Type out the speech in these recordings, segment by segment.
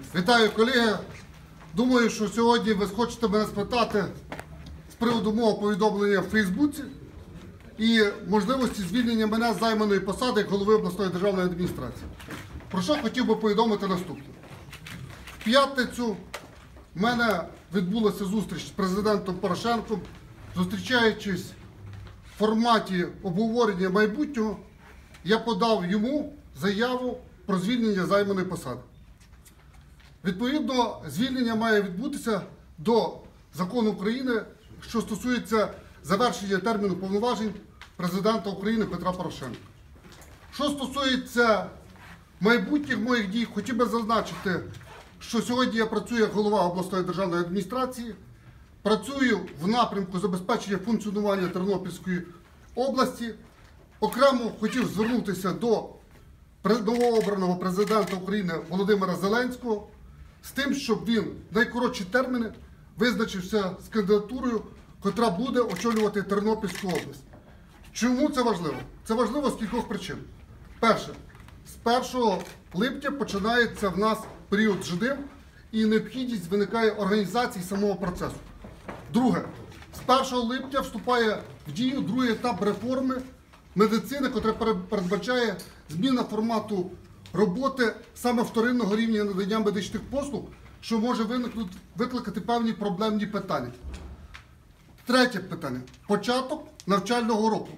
Вітаю, колеги. Думаю, що сьогодні ви хочете мене спитати з приводу мого повідомлення в Фейсбуці і можливості звільнення мене з займаної посади як голови обласної державної адміністрації. Про що хотів би повідомити наступне. В п'ятницю в мене відбулася зустріч з президентом Порошенком, зустрічаючись в форматі обговорення майбутнього, я подав йому заяву про звільнення займаної посади. Відповідно, звільнення має відбутися до закону України, що стосується завершення терміну повноважень президента України Петра Порошенка. Що стосується майбутніх моїх дій, хотів би зазначити, що сьогодні я працюю як голова обласної державної адміністрації, працюю в напрямку забезпечення функціонування Тернопільської області. Окремо хотів звернутися до новообраного президента України Володимира Зеленського з тим, щоб він в найкоротші терміни визначився з кандидатурою, котра буде очолювати Тернопільську область. Чому це важливо? Це важливо з кількох причин. Перше, з 1 липня починається в нас період жнив і необхідність виникає організації самого процесу. Друге, з 1 липня вступає в дію другий етап реформи медицини, котра передбачає зміна формату роботи саме вторинного рівня надання медичних послуг, що може викликати певні проблемні питання. Третє питання. Початок навчального року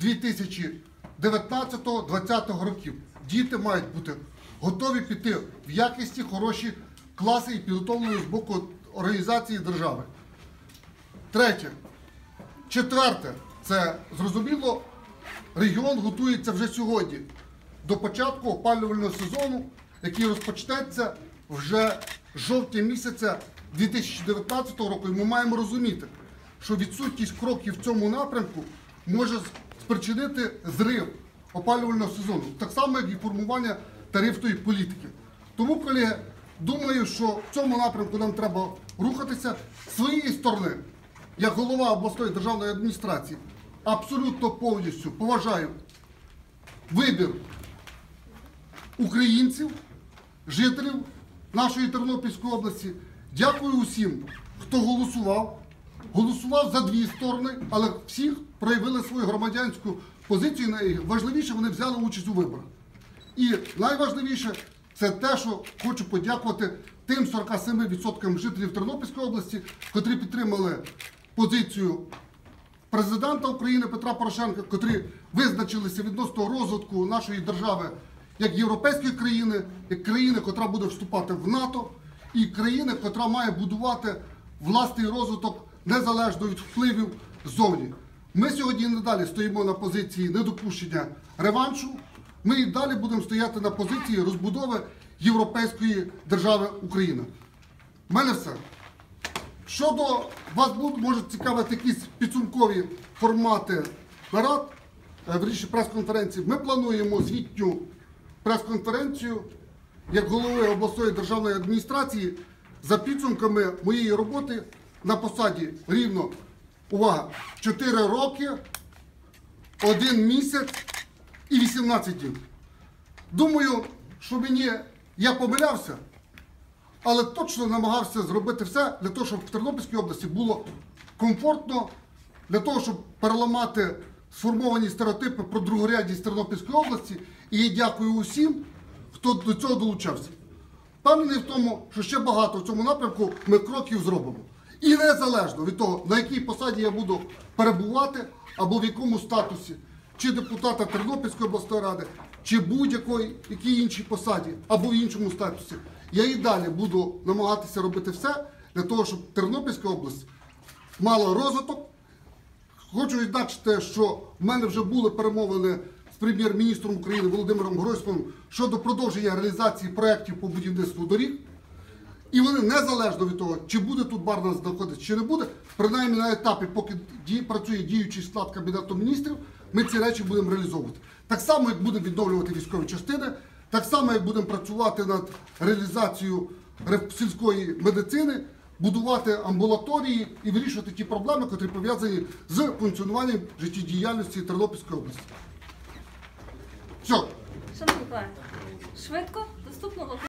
2019-2020 років. Діти мають бути готові піти в якісні, хороші класи і підготовлені з боку організації держави. Третє. Четверте. Це, зрозуміло, регіон готується вже сьогодні до початку опалювального сезону, який розпочнеться вже з жовтня місяця 2019 року. І ми маємо розуміти, що відсутність кроків в цьому напрямку може спричинити зрив опалювального сезону, так само, як і формування тарифної політики. Тому, колеги, думаю, що в цьому напрямку нам треба рухатися. З своєї сторони, як голова обласної державної адміністрації, абсолютно повністю поважаю вибір українців, жителів нашої Тернопільської області. Дякую усім, хто голосував. Голосував за дві сторони, але всіх проявили свою громадянську позицію. Найважливіше, вони взяли участь у виборах. І найважливіше, це те, що хочу подякувати тим 47% жителів Тернопільської області, котрі підтримали позицію президента України Петра Порошенка, котрі визначилися відносно розвитку нашої держави як європейської країни, як країни, котра буде вступати в НАТО, і країни, котра має будувати власний розвиток незалежно від впливів ззовні. Ми сьогодні і надалі стоїмо на позиції недопущення реваншу, ми і далі будемо стояти на позиції розбудови європейської держави Україна. У мене все. Щодо вас можуть цікавити якісь підсумкові формати нарад, прес-конференції, ми плануємо звітню прес-конференцію як голови обласної державної адміністрації за підсумками моєї роботи на посаді рівно, увага, 4 роки, 1 місяць і 18 днів. Думаю, що я помилявся, але точно намагався зробити все для того, щоб в Тернопільській області було комфортно, для того, щоб переламати сформовані стереотипи про другорядність Тернопільської області. І я дякую усім, хто до цього долучався. Впевнений в тому, що ще багато в цьому напрямку ми кроків зробимо. І незалежно від того, на якій посаді я буду перебувати, або в якому статусі, чи депутата Тернопільської обласної ради, чи будь-якій іншій посаді, або в іншому статусі, я і далі буду намагатися робити все для того, щоб Тернопільська область мала розвиток. Хочу відзначити, що в мене вже були перемовини з прем'єр-міністром України Володимиром Гройсманом щодо продовження реалізації проєктів по будівництву доріг. І вони незалежно від того, чи буде тут Барна знаходитися, чи не буде, принаймні на етапі, поки працює діючий склад Кабінету міністрів, ми ці речі будемо реалізовувати. Так само, як будемо відновлювати військові частини, так само, як будемо працювати над реалізацією сільської медицини, будувати амбулаторії і вирішувати ті проблеми, які пов'язані з функціонуванням життєдіяльності Тернопільської області. Все. Шановні колеги, швидко, доступно.